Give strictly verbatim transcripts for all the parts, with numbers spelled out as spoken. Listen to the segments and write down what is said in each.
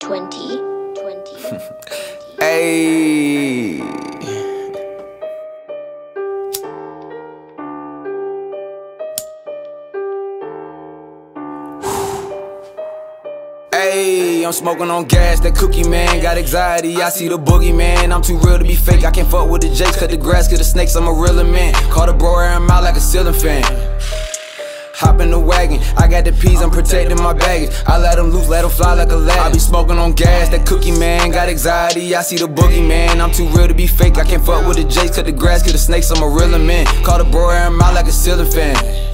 twenty, twenty, twenty. Ayy. Ayy, I'm smoking on gas, that cookie man. Got anxiety, I see the boogeyman. I'm too real to be fake, I can't fuck with the jakes. Cut the grass, cut the snakes, I'm a real man. Call the bro air him out like a ceiling fan. Hop in the wagon, I got the peas, I'm protecting my baggage. I let them loose, let them fly like a ladder. I be smoking on gas, that cookie man. Got anxiety, I see the boogeyman. I'm too real to be fake, I can't fuck with the jakes. Cut the grass, cut the snakes, I'm a real man. Call the bro air him out like a ceiling fan.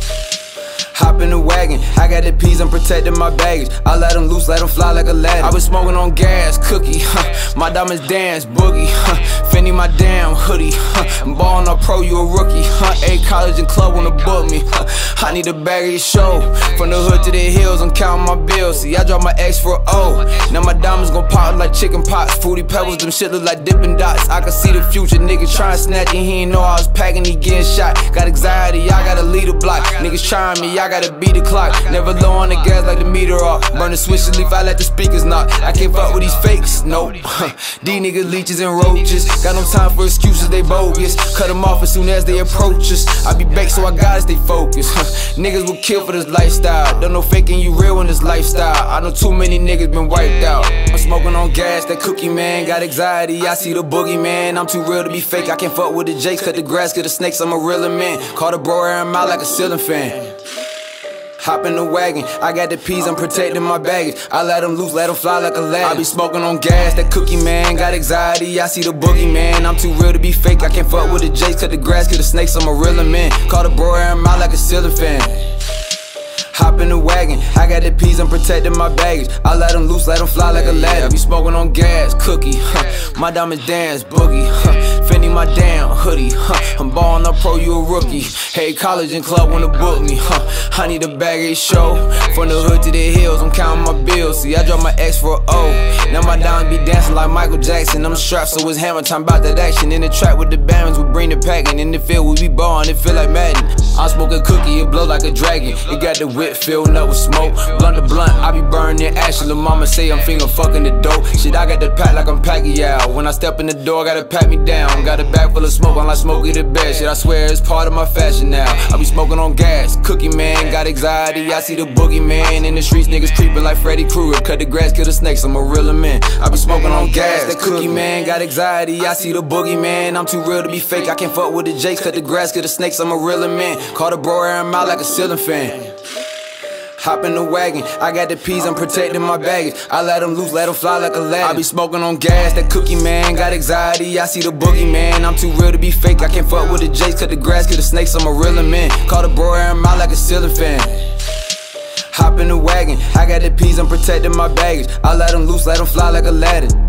Hop in the wagon, I got the peas, I'm protecting my baggage. I let them loose, let them fly like a ladder. I been smoking on gas, cookie, huh. My diamonds dance, boogie, huh. Fendi my damn hoodie, huh. I'm ballin' up pro, you a rookie, huh. A college and club wanna book me, huh. I need a bag of your show. From the hood to the hills, I'm counting my bills. See, I drop my X for a O. Now my diamonds gon' pop like chicken pox. Fruity pebbles, them shit look like Dippin' Dots. I can see the future, nigga tryna snatch it. He ain't know I was packing, he getting shot. Got anxiety, I gotta lead a block. Niggas trying me, I gotta beat the clock. Never low on the gas like the meter off. Burn the switch and leaf, I let the speakers knock. I can't fuck with these fakes, nope. These niggas leeches and roaches. Got no time for excuses, they bogus. Cut them off as soon as they approach us. I be baked so I gotta stay focused. Niggas will kill for this lifestyle. Don't know faking you real in this lifestyle. I know too many niggas been wiped out. I'm smoking on gas, that cookie man. Got anxiety, I see the boogeyman. I'm too real to be fake, I can't fuck with the jakes. Cut the grass, cut the snakes, I'm a real man. Call the bro air him out like a ceiling fan. Hop in the wagon, I got the peas, I'm protecting my baggage. I let them loose, let them fly like a ladder. I be smoking on gas, that cookie man. Got anxiety, I see the boogeyman. I'm too real to be fake, I can't fuck with the jakes. Cut the grass, cut the snakes, I'm a real man. Call the bro air him out like a ceiling fan. Hop in the wagon, I got the peas, I'm protecting my baggage. I let them loose, let them fly like a ladder. I be smoking on gas, cookie, huh. My diamonds dance, boogie, huh. Fendi my damn hoodie, huh. I'm ballin' up pro, you a rookie. Hey, college and club wanna book me, huh. I need a bag of your show. From the hood to the hills, I'm counting my bills. See, I drop my X for a O. Now my diamonds be dancing like Michael Jackson. I'm strapped, so it's hammer time, about that action. In the trap with the bands, we bring the pack. And in the field, we be ballin', it feel like Madden. I'm smoking cookie, it blow like a dragon. It got the whip filled up with smoke. Blunt to blunt, I be burning ash. Lil' mama say I'm finger fucking the dope. Shit, I got the pack like I'm Pacquiao. When I step in the door, gotta pat me down. Got a bag full of smoke, I'm like Smokey the Bear. Shit, I swear it's part of my fashion now. I be smoking on gas, cookie man. Got anxiety, I see the boogeyman. In the streets, niggas creeping like Freddy Krueger. Cut the grass, kill the snakes, I'm a real man. I be smoking on gas, that cookie man. Got anxiety, I see the boogeyman. I'm too real to be fake, I can't fuck with the jakes. Cut the grass, kill the snakes, I'm a real man. Call the bro air him out like a ceiling fan. Hop in the wagon, I got the peas, I'm protecting my baggage. I let them loose, let them fly like a ladder. I be smoking on gas, that cookie man. Got anxiety, I see the boogeyman. I'm too real to be fake, I can't fuck with the jakes. Cut the grass, cut the snakes, I'm a real man. Call the bro air him out like a ceiling fan. Hop in the wagon, I got the peas, I'm protecting my baggage. I let them loose, let them fly like a ladder.